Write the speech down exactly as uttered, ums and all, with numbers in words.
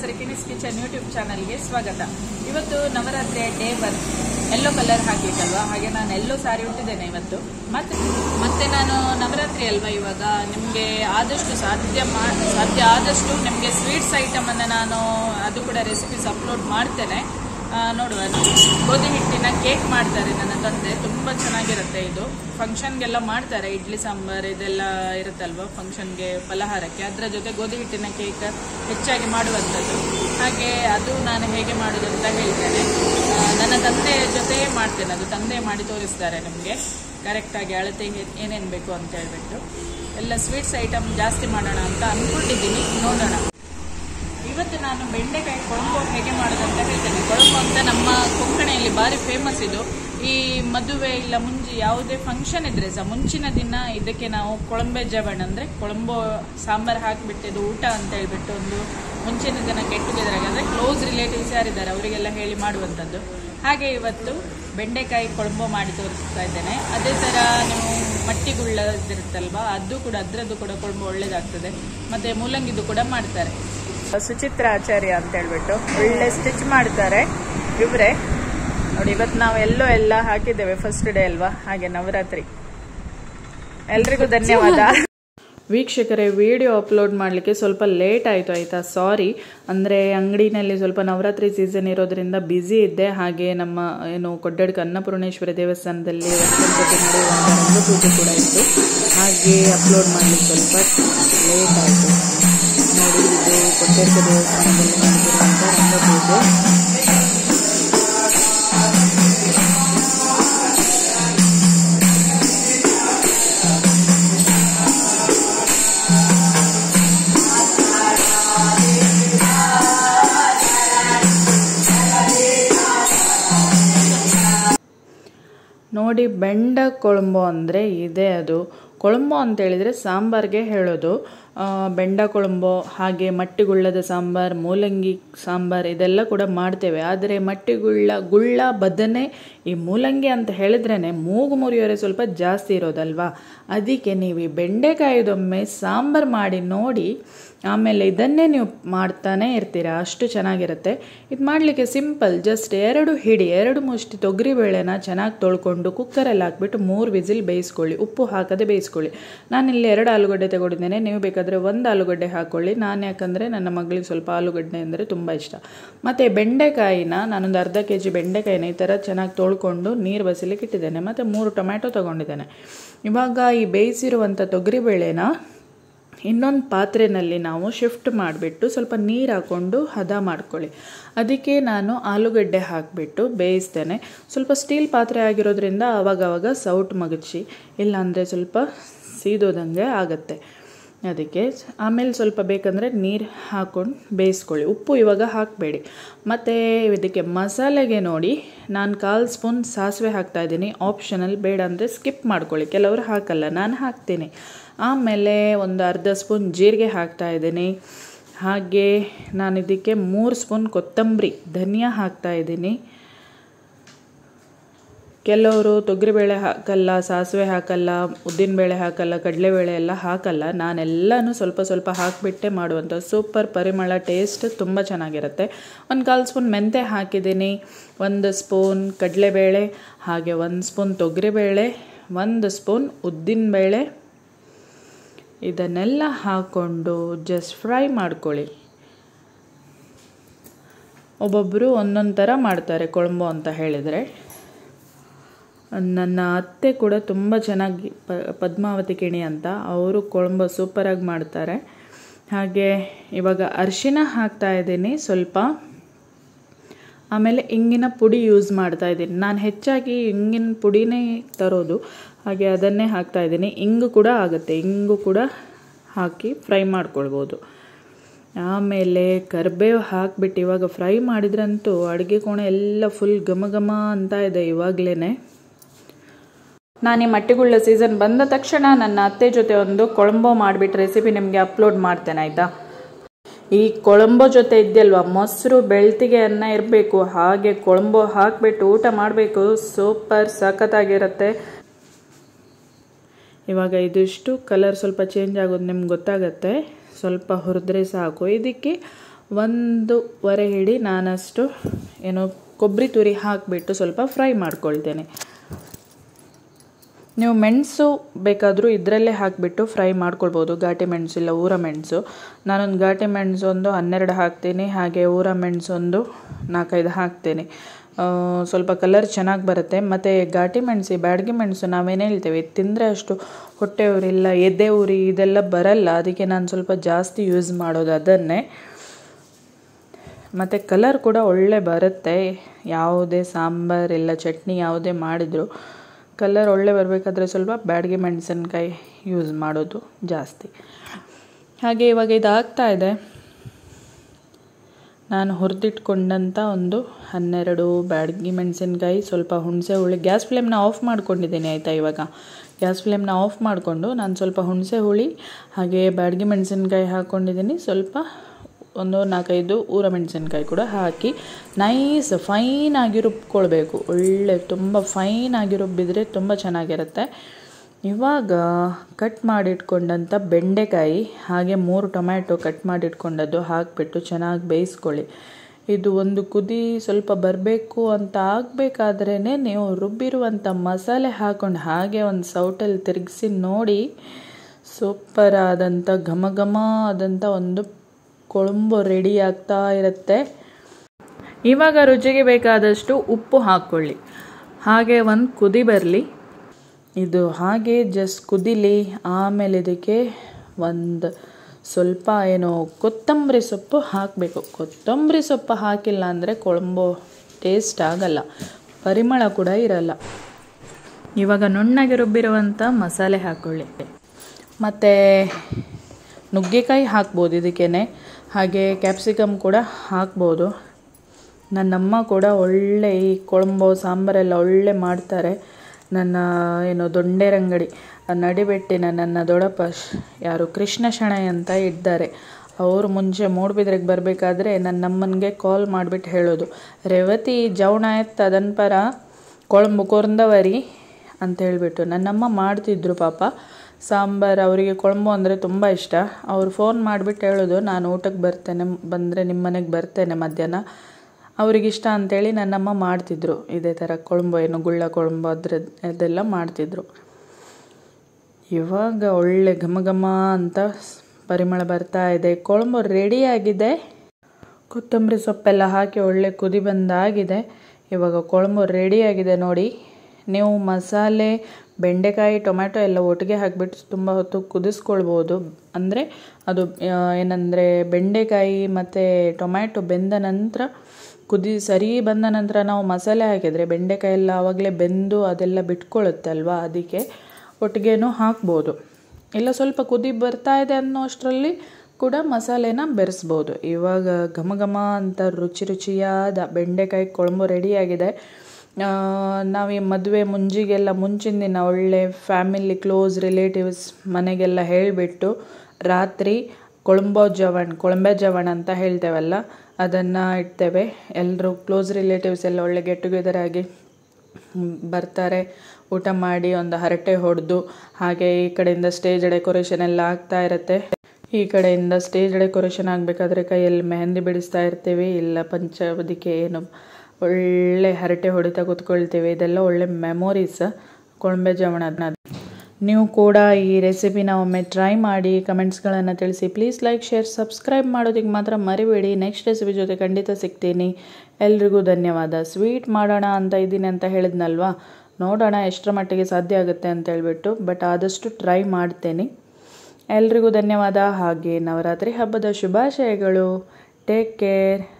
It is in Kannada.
ಸರಕಿನಿಸ್ ಕಿಚನ್ ಯೂಟ್ಯೂಬ್ ಚಾನಲ್ಗೆ ಸ್ವಾಗತ. ಇವತ್ತು ನವರಾತ್ರಿಯ ಡೇ ಒನ್ ಎಲ್ಲೋ ಕಲರ್ ಹಾಕಿದ್ದಲ್ವಾ, ಹಾಗೆ ನಾನು ಎಲ್ಲೋ ಸಾರಿ ಉಟ್ಟಿದ್ದೇನೆ ಇವತ್ತು. ಮತ್ತೆ ಮತ್ತೆ ನಾನು ನವರಾತ್ರಿ ಅಲ್ವಾ, ಇವಾಗ ನಿಮಗೆ ಆದಷ್ಟು ಸಾಧ್ಯ ಸಾಧ್ಯ ಆದಷ್ಟು ನಿಮಗೆ ಸ್ವೀಟ್ಸ್ ಐಟಮ್ ಅನ್ನು ನಾನು ಅದು ಕೂಡ ರೆಸಿಪೀಸ್ ಅಪ್ಲೋಡ್ ಮಾಡ್ತೇನೆ. ನೋಡುವ, ಗೋಧಿ ಹಿಟ್ಟಿನ ಕೇಕ್ ಮಾಡ್ತಾರೆ ನನ್ನ ತಂದೆ, ತುಂಬ ಚೆನ್ನಾಗಿರುತ್ತೆ. ಇದು ಫಂಕ್ಷನ್ಗೆಲ್ಲ ಮಾಡ್ತಾರೆ, ಇಡ್ಲಿ ಸಾಂಬಾರ್ ಇದೆಲ್ಲ ಇರುತ್ತಲ್ವ ಫಂಕ್ಷನ್ಗೆ ಫಲಹಾರಕ್ಕೆ, ಅದರ ಜೊತೆ ಗೋಧಿ ಹಿಟ್ಟಿನ ಕೇಕ್ ಹೆಚ್ಚಾಗಿ ಮಾಡುವಂಥದ್ದು. ಹಾಗೆ ಅದು ನಾನು ಹೇಗೆ ಮಾಡೋದು ಅಂತ ಹೇಳ್ತೇನೆ. ನನ್ನ ತಂದೆ ಜೊತೆ ಮಾಡ್ತೇನೆ, ಅದು ತಂದೆ ಮಾಡಿ ತೋರಿಸ್ತಾರೆ ನಿಮಗೆ ಕರೆಕ್ಟಾಗಿ ಅಳತೆ ಏನೇನು ಬೇಕು ಅಂತ ಹೇಳ್ಬಿಟ್ಟು. ಎಲ್ಲ ಸ್ವೀಟ್ಸ್ ಐಟಮ್ ಜಾಸ್ತಿ ಮಾಡೋಣ ಅಂತ ಅಂದ್ಕೊಂಡಿದ್ದೀನಿ, ನೋಡೋಣ. ಇವತ್ತು ನಾನು ಬೆಂಡೆಕಾಯಿ ಕೊಳಂಬು ಹೇಗೆ ಮಾಡೋದಂತ ಹೇಳ್ತೇನೆ. ಕೊಳಂಬು ಅಂತ ನಮ್ಮ ಕೊಂಕಣಿಯಲ್ಲಿ ಭಾರಿ ಫೇಮಸ್ ಇದು. ಈ ಮದುವೆ ಇಲ್ಲ ಮುಂಜಿ ಯಾವುದೇ ಫಂಕ್ಷನ್ ಇದ್ರೆ ಸಹ ಮುಂಚಿನ ದಿನ ಇದಕ್ಕೆ ನಾವು ಕೊಳಂಬೆ ಜವಣ ಅಂದರೆ ಕೊಳಂಬು ಸಾಂಬಾರು ಹಾಕಿಬಿಟ್ಟಿದ್ದು ಊಟ ಅಂತ ಹೇಳ್ಬಿಟ್ಟು ಒಂದು ಮುಂಚಿನ ದಿನ ಗೆಟ್ ಟುಗೆದರ್ ಆಗಿ, ಅಂದರೆ ಕ್ಲೋಸ್ ರಿಲೇಟಿವ್ಸ್ ಯಾರಿದ್ದಾರೆ ಅವರಿಗೆಲ್ಲ ಹೇಳಿ ಮಾಡುವಂಥದ್ದು. ಹಾಗೆ ಇವತ್ತು ಬೆಂಡೆಕಾಯಿ ಕೊಳಂಬು ಮಾಡಿ ತೋರಿಸ್ತಾ ಇದ್ದೇನೆ. ಅದೇ ಥರ ನೀವು ಮಟ್ಟಿಗುಳ್ಳದಿರುತ್ತಲ್ವಾ, ಅದು ಕೂಡ ಅದರದ್ದು ಕೂಡ ಕೊಳಂಬು ಒಳ್ಳೇದಾಗ್ತದೆ. ಮತ್ತು ಮೂಲಂಗಿದು ಕೂಡ ಮಾಡ್ತಾರೆ. ಸುಚಿತ್ರ ಆಚಾರ್ಯ ಅಂತ ಹೇಳ್ಬಿಟ್ಟು ಒಳ್ಳೆ ಸ್ಟಿಚ್ ಮಾಡ್ತಾರೆ ಇವರೇ. ನೋಡಿ, ಇವತ್ತು ನಾವು ಎಲ್ಲೋ ಎಲ್ಲ ಹಾಕಿದ್ದೇವೆ, ಫಸ್ಟ್ ಡೇ ಅಲ್ವಾ, ಹಾಗೆ ನವರಾತ್ರಿ. ಎಲ್ರಿಗೂ ಧನ್ಯವಾದ. ವೀಕ್ಷಕರೇ, ವಿಡಿಯೋ ಅಪ್ಲೋಡ್ ಮಾಡಲಿಕ್ಕೆ ಸ್ವಲ್ಪ ಲೇಟ್ ಆಯಿತು ಆಯಿತಾ, ಸಾರಿ. ಅಂದರೆ ಅಂಗಡಿನಲ್ಲಿ ಸ್ವಲ್ಪ ನವರಾತ್ರಿ ಸೀಸನ್ ಇರೋದ್ರಿಂದ ಬ್ಯುಸಿ ಇದ್ದೆ. ಹಾಗೆ ನಮ್ಮ ಏನು ಕೊಡ್ಡಡ್ಕ ಅನ್ನಪೂರ್ಣೇಶ್ವರಿ ದೇವಸ್ಥಾನದಲ್ಲಿ ವರ್ಷಕ್ಕೆ ನಡೆಯುವಂಥ ರಂಗಪೂಜೆ ಕೂಡ ಇತ್ತು, ಹಾಗೆ ಅಪ್ಲೋಡ್ ಮಾಡಲಿಕ್ಕೆ ಸ್ವಲ್ಪ ಲೇಟ್ ಆಯಿತು. ನೋಡಿ, ಇದು ಕೊಡ್ಡಡ್ಕ ದೇವಸ್ಥಾನದಲ್ಲಿ ನಡೆದಿರುವಂಥ ರಂಗಪೂಜೆ. ನೋಡಿ, ಬೆಂಡ ಕೊಳಂಬು ಅಂದರೆ ಇದೆ. ಅದು ಕೊಳಂಬು ಅಂತ ಹೇಳಿದರೆ ಸಾಂಬಾರಿಗೆ ಹೇಳೋದು. ಬೆಂಡ ಕೊಳಂಬು, ಹಾಗೆ ಮಟ್ಟಿಗುಳ್ಳದ ಸಾಂಬಾರು, ಮೂಲಂಗಿ ಸಾಂಬಾರು ಇದೆಲ್ಲ ಕೂಡ ಮಾಡ್ತೇವೆ. ಆದರೆ ಮಟ್ಟಿಗುಳ್ಳ ಗುಳ್ಳ ಬದನೆ ಈ ಮೂಲಂಗಿ ಅಂತ ಹೇಳಿದ್ರೇ ಮೂಗು ಮುರಿಯೋರೆ ಸ್ವಲ್ಪ ಜಾಸ್ತಿ ಇರೋದಲ್ವಾ, ಅದಕ್ಕೆ ನೀವು ಈ ಬೆಂಡೆಕಾಯಿದೊಮ್ಮೆ ಸಾಂಬಾರು ಮಾಡಿ ನೋಡಿ, ಆಮೇಲೆ ಇದನ್ನೇ ನೀವು ಮಾಡ್ತಾನೆ ಇರ್ತೀರ, ಅಷ್ಟು ಚೆನ್ನಾಗಿರುತ್ತೆ. ಇದು ಮಾಡಲಿಕ್ಕೆ ಸಿಂಪಲ್. ಜಸ್ಟ್ ಎರಡು ಹಿಡಿ ಎರಡು ಮುಷ್ಟಿ ತೊಗರಿಬೇಳೆನ ಚೆನ್ನಾಗಿ ತೊಳ್ಕೊಂಡು ಕುಕ್ಕರಲ್ಲಿ ಹಾಕ್ಬಿಟ್ಟು ಮೂರು ವಿಸಿಲ್ ಬೇಯಿಸ್ಕೊಳ್ಳಿ, ಉಪ್ಪು ಹಾಕದೆ ಬೇಯಿಸ್ಕೊಳ್ಳಿ. ನಾನಿಲ್ಲಿ ಎರಡು ಆಲೂಗಡ್ಡೆ ತಗೊಂಡಿದ್ದೇನೆ, ನೀವು ಬೇಕಾದರೆ ಒಂದು ಆಲೂಗಡ್ಡೆ ಹಾಕ್ಕೊಳ್ಳಿ. ನಾನು ಯಾಕಂದರೆ ನನ್ನ ಮಗಳಿಗೆ ಸ್ವಲ್ಪ ಆಲೂಗಡ್ಡೆ ಅಂದರೆ ತುಂಬ ಇಷ್ಟ. ಮತ್ತು ಬೆಂಡೆಕಾಯಿನ ನಾನೊಂದು ಅರ್ಧ ಕೆ ಜಿ ಬೆಂಡೆಕಾಯಿನ ಈ ಥರ ಚೆನ್ನಾಗಿ ತೊಳ್ಕೊಂಡು ನೀರು ಬಸಿಲಿಕ್ಕೆ ಇಟ್ಟಿದ್ದೇನೆ. ಮತ್ತು ಮೂರು ಟೊಮ್ಯಾಟೊ ತೊಗೊಂಡಿದ್ದೇನೆ. ಇವಾಗ ಈ ಬೇಯಿಸಿರುವಂಥ ತೊಗರಿಬೇಳೆನ ಇನ್ನೊಂದು ಪಾತ್ರೆಯಲ್ಲಿ ನಾವು ಶಿಫ್ಟ್ ಮಾಡಿಬಿಟ್ಟು ಸ್ವಲ್ಪ ನೀರು ಹಾಕ್ಕೊಂಡು ಹದ ಮಾಡ್ಕೊಳ್ಳಿ. ಅದಕ್ಕೆ ನಾನು ಆಲೂಗಡ್ಡೆ ಹಾಕಿಬಿಟ್ಟು ಬೇಯಿಸ್ತೇನೆ. ಸ್ವಲ್ಪ ಸ್ಟೀಲ್ ಪಾತ್ರೆ ಆಗಿರೋದ್ರಿಂದ ಆವಾಗವಾಗ ಸೌಟ್ ಮಗಚಿ, ಇಲ್ಲಾಂದರೆ ಸ್ವಲ್ಪ ಸೀದೋದಂಗೆ ಆಗುತ್ತೆ. ಅದಕ್ಕೆ ಆಮೇಲೆ ಸ್ವಲ್ಪ ಬೇಕಂದರೆ ನೀರು ಹಾಕ್ಕೊಂಡು ಬೇಯಿಸ್ಕೊಳ್ಳಿ. ಉಪ್ಪು ಇವಾಗ ಹಾಕಬೇಡಿ. ಮತ್ತು ಇದಕ್ಕೆ ಮಸಾಲೆಗೆ ನೋಡಿ, ನಾನು ಕಾಲು ಸ್ಪೂನ್ ಸಾಸಿವೆ ಹಾಕ್ತಾಯಿದ್ದೀನಿ, ಆಪ್ಷನಲ್, ಬೇಡ ಅಂದರೆ ಸ್ಕಿಪ್ ಮಾಡ್ಕೊಳ್ಳಿ. ಕೆಲವರು ಹಾಕಲ್ಲ, ನಾನು ಹಾಕ್ತೀನಿ. ಆಮೇಲೆ ಒಂದು ಅರ್ಧ ಸ್ಪೂನ್ ಜೀರಿಗೆ ಹಾಕ್ತಾಯಿದ್ದೀನಿ. ಹಾಗೆ ನಾನು ಇದಕ್ಕೆ ಮೂರು ಸ್ಪೂನ್ ಕೊತ್ತಂಬರಿ ಧನಿಯಾ ಹಾಕ್ತಾಯಿದ್ದೀನಿ. ಕೆಲವರು ತೊಗರಿಬೇಳೆ ಹಾಕಲ್ಲ, ಸಾಸಿವೆ ಹಾಕಲ್ಲ, ಉದ್ದಿನಬೇಳೆ ಹಾಕಲ್ಲ, ಕಡಲೆಬೇಳೆ ಎಲ್ಲ ಹಾಕಲ್ಲ. ನಾನೆಲ್ಲನೂ ಸ್ವಲ್ಪ ಸ್ವಲ್ಪ ಹಾಕಿಬಿಟ್ಟೆ ಮಾಡುವಂಥ ಸೂಪರ್ ಪರಿಮಳ, ಟೇಸ್ಟ್ ತುಂಬ ಚೆನ್ನಾಗಿರುತ್ತೆ. ಒಂದು ಕಾಲು ಸ್ಪೂನ್ ಮೆಂತ್ಯ ಹಾಕಿದ್ದೀನಿ, ಒಂದು ಸ್ಪೂನ್ ಕಡಲೆಬೇಳೆ, ಹಾಗೆ ಒಂದು ಸ್ಪೂನ್ ತೊಗರಿಬೇಳೆ, ಒಂದು ಸ್ಪೂನ್ ಉದ್ದಿನಬೇಳೆ, ಇದನ್ನೆಲ್ಲ ಹಾಕ್ಕೊಂಡು ಜಸ್ಟ್ ಫ್ರೈ ಮಾಡ್ಕೊಳ್ಳಿ. ಒಬ್ಬೊಬ್ಬರು ಒಂದೊಂದು ಥರ ಮಾಡ್ತಾರೆ ಕೊಳಂಬು ಅಂತ ಹೇಳಿದರೆ. ನನ್ನ ಅತ್ತೆ ಕೂಡ ತುಂಬ ಚೆನ್ನಾಗಿ ಪ ಪದ್ಮಾವತಿ ಕಿಣಿ ಅಂತ, ಅವರು ಕೊಳಂಬು ಸೂಪರಾಗಿ ಮಾಡ್ತಾರೆ. ಹಾಗೆ ಇವಾಗ ಅರಿಶಿನ ಹಾಕ್ತಾಯಿದ್ದೀನಿ ಸ್ವಲ್ಪ. ಆಮೇಲೆ ಇಂಗಿನ ಪುಡಿ ಯೂಸ್ ಮಾಡ್ತಾಯಿದ್ದೀನಿ. ನಾನು ಹೆಚ್ಚಾಗಿ ಇಂಗಿನ ಪುಡಿನೇ ತರೋದು, ಹಾಗೆ ಅದನ್ನೇ ಹಾಕ್ತಾಯಿದ್ದೀನಿ. ಇಂಗು ಕೂಡ ಆಗುತ್ತೆ, ಇಂಗು ಕೂಡ ಹಾಕಿ ಫ್ರೈ ಮಾಡ್ಕೊಳ್ಬೋದು. ಆಮೇಲೆ ಕರಿಬೇವು ಹಾಕಿಬಿಟ್ಟು ಇವಾಗ ಫ್ರೈ ಮಾಡಿದ್ರಂತೂ ಅಡುಗೆ ಕೋಣೆ ಎಲ್ಲ ಫುಲ್ ಘಮ ಘಮ ಅಂತ ಇದೆ ಇವಾಗಲೇ. ನಾನು ಈ ಮಟ್ಟಿಗುಳ್ಳ ಸೀಸನ್ ಬಂದ ತಕ್ಷಣ ನನ್ನ ಅತ್ತೆ ಜೊತೆ ಒಂದು ಕೊಳಂಬು ಮಾಡಿಬಿಟ್ಟು ರೆಸಿಪಿ ನಿಮಗೆ ಅಪ್ಲೋಡ್ ಮಾಡ್ತೇನೆ ಆಯಿತಾ. ಈ ಕೊಳಂಬು ಜೊತೆ ಇದೆಯಲ್ವ, ಮೊಸರು ಬೆಳ್ತಿಗೆ ಅನ್ನ ಇರಬೇಕು, ಹಾಗೆ ಕೊಳಂಬು ಹಾಕಿಬಿಟ್ಟು ಊಟ ಮಾಡಬೇಕು, ಸೂಪರ್ ಸಖತ್ತಾಗಿರುತ್ತೆ. ಇವಾಗ ಇದಿಷ್ಟು ಕಲರ್ ಸ್ವಲ್ಪ ಚೇಂಜ್ ಆಗೋದು ನಿಮ್ಗೆ ಗೊತ್ತಾಗುತ್ತೆ. ಸ್ವಲ್ಪ ಹುರಿದ್ರೆ ಸಾಕು. ಇದಕ್ಕೆ ಒಂದೂವರೆ ಹಿಡಿ ನಾನಷ್ಟು ಏನು ಕೊಬ್ಬರಿ ತುರಿ ಹಾಕಿಬಿಟ್ಟು ಸ್ವಲ್ಪ ಫ್ರೈ ಮಾಡ್ಕೊಳ್ತೇನೆ. ನೀವು ಮೆಣಸು ಬೇಕಾದರೂ ಇದರಲ್ಲೇ ಹಾಕಿಬಿಟ್ಟು ಫ್ರೈ ಮಾಡ್ಕೊಳ್ಬೋದು, ಘಾಟಿ ಮೆಣಸು ಇಲ್ಲ ಊರ ಮೆಣಸು. ನಾನೊಂದು ಘಾಟಿ ಮೆಣಸು ಒಂದು ಹನ್ನೆರಡು ಹಾಕ್ತೀನಿ, ಹಾಗೆ ಊರ ಮೆಣಸು ಒಂದು ನಾಲ್ಕೈದು ಹಾಕ್ತೀನಿ. ಸ್ವಲ್ಪ ಕಲರ್ ಚೆನ್ನಾಗಿ ಬರುತ್ತೆ. ಮತ್ತು ಘಾಟಿ ಮೆಣಸು ಬ್ಯಾಡಗಿ ಮೆಣಸು ನಾವೇನು ಹೇಳ್ತೇವೆ ತಿಂದರೆ ಅಷ್ಟು ಹೊಟ್ಟೆ ಉರಿ ಇಲ್ಲ ಎದೆ ಉರಿ ಇದೆಲ್ಲ ಬರಲ್ಲ, ಅದಕ್ಕೆ ನಾನು ಸ್ವಲ್ಪ ಜಾಸ್ತಿ ಯೂಸ್ ಮಾಡೋದು ಅದನ್ನೇ. ಮತ್ತು ಕಲರ್ ಕೂಡ ಒಳ್ಳೆ ಬರುತ್ತೆ. ಯಾವುದೇ ಸಾಂಬಾರಿಲ್ಲ ಚಟ್ನಿ ಯಾವುದೇ ಮಾಡಿದ್ರು ಕಲರ್ ಒಳ್ಳೆ ಬರಬೇಕಾದ್ರೆ ಸ್ವಲ್ಪ ಬ್ಯಾಡಗಿ ಮೆಣಸಿನ್ಕಾಯಿ ಯೂಸ್ ಮಾಡೋದು ಜಾಸ್ತಿ. ಹಾಗೆ ಇವಾಗ ಇದು ಆಗ್ತಾ ಇದೆ. ನಾನು ಹುರಿದಿಟ್ಕೊಂಡಂಥ ಒಂದು ಹನ್ನೆರಡು ಬ್ಯಾಡಗಿ ಮೆಣಸಿನ್ಕಾಯಿ, ಸ್ವಲ್ಪ ಹುಣಸೆ ಹುಳಿ. ಗ್ಯಾಸ್ ಫ್ಲೇಮ್ನ ಆಫ್ ಮಾಡ್ಕೊಂಡಿದ್ದೀನಿ ಆಯಿತಾ. ಇವಾಗ ಗ್ಯಾಸ್ ಫ್ಲೇಮ್ನ ಆಫ್ ಮಾಡಿಕೊಂಡು ನಾನು ಸ್ವಲ್ಪ ಹುಣಸೆ ಹುಳಿ ಹಾಗೆ ಬ್ಯಾಡಗಿ ಮೆಣಸಿನ್ಕಾಯಿ ಹಾಕ್ಕೊಂಡಿದ್ದೀನಿ. ಸ್ವಲ್ಪ ಒಂದು ನಾಲ್ಕೈದು ಊರ ಮೆಣಸಿನ್ಕಾಯಿ ಕೂಡ ಹಾಕಿ ನೈಸ್ ಫೈನಾಗಿ ರುಬ್ಕೊಳ್ಬೇಕು. ಒಳ್ಳೆ ತುಂಬ ಫೈನಾಗಿ ರುಬ್ಬಿದರೆ ತುಂಬ ಚೆನ್ನಾಗಿರುತ್ತೆ. ಇವಾಗ ಕಟ್ ಮಾಡಿಟ್ಕೊಂಡಂಥ ಬೆಂಡೆಕಾಯಿ ಹಾಗೆ ಮೂರು ಟೊಮ್ಯಾಟೊ ಕಟ್ ಮಾಡಿಟ್ಕೊಂಡದ್ದು ಹಾಕಿಬಿಟ್ಟು ಚೆನ್ನಾಗಿ ಬೇಯಿಸ್ಕೊಳ್ಳಿ. ಇದು ಒಂದು ಕುದಿ ಸ್ವಲ್ಪ ಬರಬೇಕು ಅಂತ ಆಗಬೇಕಾದ್ರೇ ನೀವು ರುಬ್ಬಿರುವಂಥ ಮಸಾಲೆ ಹಾಕ್ಕೊಂಡು ಹಾಗೆ ಒಂದು ಸೌಟಲ್ಲಿ ತಿರುಗಿಸಿ ನೋಡಿ, ಸೂಪರ್ ಆದಂಥ ಘಮ ಘಮ ಆದಂಥ ಒಂದು ಕೊಳಂಬು ರೆಡಿ ಆಗ್ತಾ ಇರುತ್ತೆ. ಇವಾಗ ರುಚಿಗೆ ಬೇಕಾದಷ್ಟು ಉಪ್ಪು ಹಾಕ್ಕೊಳ್ಳಿ. ಹಾಗೆ ಒಂದು ಕುದಿ ಬರಲಿ. ಇದು ಹಾಗೆ ಜಸ್ಟ್ ಕುದಿಲಿ. ಆಮೇಲೆ ಇದಕ್ಕೆ ಒಂದು ಸ್ವಲ್ಪ ಏನು ಕೊತ್ತಂಬರಿ ಸೊಪ್ಪು ಹಾಕಬೇಕು. ಕೊತ್ತಂಬರಿ ಸೊಪ್ಪು ಹಾಕಿಲ್ಲ ಅಂದರೆ ಕೊಳಂಬು ಟೇಸ್ಟ್ ಆಗಲ್ಲ, ಪರಿಮಳ ಕೂಡ ಇರಲ್ಲ. ಇವಾಗ ನುಣ್ಣಗೆ ರುಬ್ಬಿರುವಂಥ ಮಸಾಲೆ ಹಾಕ್ಕೊಳ್ಳಿ. ಮತ್ತು ನುಗ್ಗೆಕಾಯಿ ಹಾಕ್ಬೋದು ಇದಕ್ಕೇನೆ, ಹಾಗೆ ಕ್ಯಾಪ್ಸಿಕಮ್ ಕೂಡ ಹಾಕ್ಬೋದು. ನನ್ನಮ್ಮ ಕೂಡ ಒಳ್ಳೆ ಈ ಕೊಳಂಬು ಸಾಂಬಾರೆಲ್ಲ ಒಳ್ಳೆ ಮಾಡ್ತಾರೆ. ನನ್ನ ಏನು ದೊಂಡೇರಂಗಡಿ ನಡಿಬೆಟ್ಟಿನ ನನ್ನ ದೊಡ್ಡಪ್ಪ ಯಾರು ಕೃಷ್ಣ ಶೆಣೈ ಅಂತ ಇದ್ದಾರೆ. ಅವರು ಮುಂಚೆ ಮೂಡುಬಿದ್ರೆಗೆ ಬರಬೇಕಾದ್ರೆ ನನ್ನಮ್ಮನಿಗೆ ಕಾಲ್ ಮಾಡಿಬಿಟ್ಟು ಹೇಳೋದು, ರೇವತಿ ಜವಣ ಎತ್ತ ಅದನ್ ಪರ ಕೊಳಂಬು ಕೊರ್ಂದವರಿ ಅಂತ ಹೇಳಿಬಿಟ್ಟು. ನನ್ನಮ್ಮ ಮಾಡ್ತಿದ್ರು ಪಾಪ ಸಾಂಬಾರು. ಅವರಿಗೆ ಕೊಳಂಬು ಅಂದರೆ ತುಂಬ ಇಷ್ಟ. ಅವರು ಫೋನ್ ಮಾಡಿಬಿಟ್ಟು ಹೇಳೋದು, ನಾನು ಊಟಕ್ಕೆ ಬರ್ತೇನೆ, ಬಂದರೆ ನಿಮ್ಮ ಮನೆಗೆ ಬರ್ತೇನೆ ಮಧ್ಯಾಹ್ನ, ಅವರಿಗಿಷ್ಟ ಅಂಥೇಳಿ ನನ್ನಮ್ಮ ಮಾಡ್ತಿದ್ರು. ಇದೇ ಥರ ಕೊಳಂಬು ಏನು ಗುಳ್ಳ ಕೊಳಂಬು ಅದ್ರ ಅದೆಲ್ಲ ಮಾಡ್ತಿದ್ರು. ಇವಾಗ ಒಳ್ಳೆ ಘಮ ಘಮ ಅಂತ ಪರಿಮಳ ಬರ್ತಾ ಇದೆ. ಕೊಳಂಬು ರೆಡಿಯಾಗಿದೆ. ಕೊತ್ತಂಬರಿ ಸೊಪ್ಪೆಲ್ಲ ಹಾಕಿ ಒಳ್ಳೆ ಕುದಿ ಬಂದಾಗಿದೆ. ಇವಾಗ ಕೊಳಂಬು ರೆಡಿಯಾಗಿದೆ ನೋಡಿ. ನೀವು ಮಸಾಲೆ ಬೆಂಡೆಕಾಯಿ ಟೊಮ್ಯಾಟೊ ಎಲ್ಲ ಒಟ್ಟಿಗೆ ಹಾಕಿಬಿಟ್ಟು ತುಂಬ ಹೊತ್ತು ಕುದಿಸ್ಕೊಳ್ಬೋದು. ಅಂದರೆ ಅದು ಏನಂದರೆ ಬೆಂಡೆಕಾಯಿ ಮತ್ತು ಟೊಮ್ಯಾಟೊ ಬೆಂದ ನಂತರ ಕುದಿ ಸರಿ ಬಂದ ನಂತರ ನಾವು ಮಸಾಲೆ ಹಾಕಿದರೆ ಬೆಂಡೆಕಾಯಿ ಎಲ್ಲ ಆವಾಗಲೇ ಬೆಂದು ಅದೆಲ್ಲ ಬಿಟ್ಕೊಳ್ಳುತ್ತೆ ಅಲ್ವಾ, ಅದಕ್ಕೆ ಒಟ್ಟಿಗೆನೂ ಹಾಕ್ಬೋದು. ಇಲ್ಲ ಸ್ವಲ್ಪ ಕುದಿ ಬರ್ತಾ ಇದೆ ಅನ್ನೋ ಅಷ್ಟರಲ್ಲಿ ಕೂಡ ಮಸಾಲೆನ ಬೆರೆಸ್ಬೋದು. ಇವಾಗ ಘಮ ಘಮ ಅಂತ ರುಚಿ ರುಚಿಯಾದ ಬೆಂಡೆಕಾಯಿ ಕೊಳಂಬು ರೆಡಿಯಾಗಿದೆ. ನಾವು ಈ ಮದುವೆ ಮುಂಜಿಗೆಲ್ಲ ಮುಂಚಿನ ದಿನ ಒಳ್ಳೆ ಫ್ಯಾಮಿಲಿ ಕ್ಲೋಸ್ ರಿಲೇಟಿವ್ಸ್ ಮನೆಗೆಲ್ಲ ಹೇಳಿಬಿಟ್ಟು ರಾತ್ರಿ ಕೊಳಂಬು ಜವಣ್ ಕೊಳಂಬೆ ಜವಣ ಅಂತ ಹೇಳ್ತೇವಲ್ಲ ಅದನ್ನು ಇಡ್ತೇವೆ. ಎಲ್ಲರೂ ಕ್ಲೋಸ್ ರಿಲೇಟಿವ್ಸ್ ಎಲ್ಲ ಒಳ್ಳೆ ಗೆಟ್ ಟುಗೆದರ್ ಆಗಿ ಬರ್ತಾರೆ, ಊಟ ಮಾಡಿ ಒಂದು ಹರಟೆ ಹೊಡೆದು. ಹಾಗೆ ಈ ಕಡೆಯಿಂದ ಸ್ಟೇಜ್ ಡೆಕೋರೇಷನ್ ಎಲ್ಲ ಆಗ್ತಾ ಇರುತ್ತೆ. ಈ ಕಡೆಯಿಂದ ಸ್ಟೇಜ್ ಡೆಕೋರೇಷನ್ ಆಗಬೇಕಾದ್ರೆ ಕೈಯಲ್ಲಿ ಮೆಹಂದಿ ಬಿಡಿಸ್ತಾ ಇರ್ತೀವಿ, ಇಲ್ಲ ಪಂಚವದಿಕೆ ಏನು ಒಳ್ಳೆ ಹರಟೆ ಹೊಡಿತಾ ಕೂತ್ಕೊಳ್ತೀವಿ. ಇದೆಲ್ಲ ಒಳ್ಳೆ ಮೆಮೊರೀಸ್ ಕೊಳಂಬೆ ಜವಣದ. ನೀವು ಕೂಡ ಈ ರೆಸಿಪಿನ ಒಮ್ಮೆ ಟ್ರೈ ಮಾಡಿ ಕಮೆಂಟ್ಸ್ಗಳನ್ನು ತಿಳಿಸಿ. ಪ್ಲೀಸ್ ಲೈಕ್ ಶೇರ್ ಸಬ್ಸ್ಕ್ರೈಬ್ ಮಾಡೋದಕ್ಕೆ ಮಾತ್ರ ಮರಿಬೇಡಿ. ನೆಕ್ಸ್ಟ್ ರೆಸಿಪಿ ಜೊತೆ ಖಂಡಿತ ಸಿಗ್ತೀನಿ. ಎಲ್ರಿಗೂ ಧನ್ಯವಾದ. ಸ್ವೀಟ್ ಮಾಡೋಣ ಅಂತ ಇದ್ದೀನಿ ಅಂತ ಹೇಳಿದ್ನಲ್ವಾ, ನೋಡೋಣ ಎಷ್ಟರ ಮಟ್ಟಿಗೆ ಸಾಧ್ಯ ಆಗುತ್ತೆ ಅಂತ ಹೇಳ್ಬಿಟ್ಟು, ಬಟ್ ಆದಷ್ಟು ಟ್ರೈ ಮಾಡ್ತೇನೆ. ಎಲ್ರಿಗೂ ಧನ್ಯವಾದ. ಹಾಗೆ ನವರಾತ್ರಿ ಹಬ್ಬದ ಶುಭಾಶಯಗಳು. Take care.